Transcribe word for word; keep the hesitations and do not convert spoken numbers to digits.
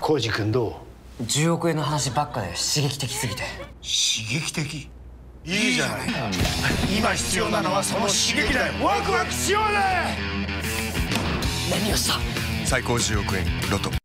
浩司君どう？じゅうおくえんの話ばっかで刺激的すぎて。 刺激的？いいじゃないか。今必要なのはその刺激だよ。ワクワクしようぜ。 何をした？ 最高じゅうおくえんロト。